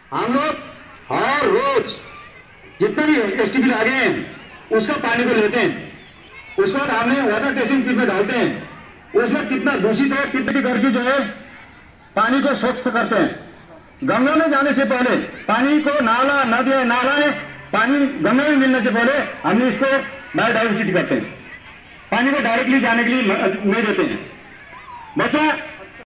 हम लोग हर रोज जितने भी एसटीपी लागे हैं उसका पानी को लेते हैं, उसके बाद हमने वाटर टेस्टिंग किट में डालते हैं, उसमें कितना दूषित है कितनी करके जो है पानी को स्वच्छ करते हैं। गंगा में जाने से पहले पानी को नाला नदी नाला है, पानी गंगा में मिलने से पहले हमने इसको बायोडाइवर्सिटी करते हैं, पानी को डायरेक्टली जाने के लिए नहीं देते हैं। बच्चा